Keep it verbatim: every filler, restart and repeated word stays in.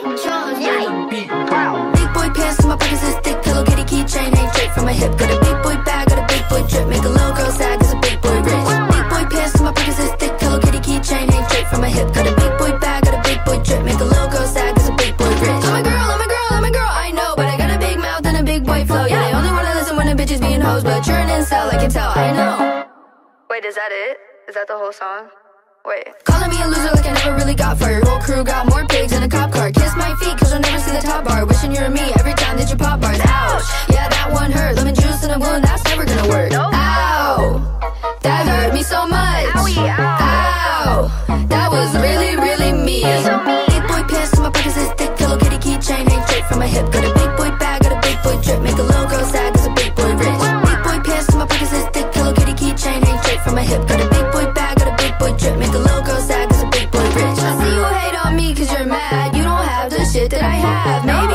Big boy pants in my pockets is thick. Hello Kitty keychain hang straight from my hip. Got a big boy bag, got a big boy drip. Make a little girl sad cause a big boy rich. Big boy pants in my pockets is thick. Hello Kitty keychain hang straight from my hip. Got a big boy bag, got a big boy drip. Make a little girl sad cause a big boy rich. I'm a girl, I'm a girl, I'm a girl, I know, but I got a big mouth and a big boy flow. Yeah, they only wanna listen when the bitches being hoes, but you're an incel, I can tell, I know. Wait, is that it? Is that the whole song? Wait. Calling me a loser like I never really got fired. Whole crew got more pigs than a cop car. Kiss my feet cause you'll never see the top bar. Wishing you were me every time that you pop bars. Ouch, yeah that one hurt. Lemon juice in a wound, that's never gonna work. Nope. Ow, that hurt me so much. Owie, ow. Ow, that was really, really mean. So mean. Big boy pants in my pockets is thick. Hello Kitty keychain hang straight from my hip. Got a big boy bag, got a big boy drip. Make a little girl sad cause a big boy rich. Big boy pants in my pockets is thick. Hello Kitty keychain hang straight from my hip. Got a big boy bag, got a big boy drip. Make a little girl sad cause a big boy rich. I see you hate on me cause you're mad. You don't have the shit that I have. Maybe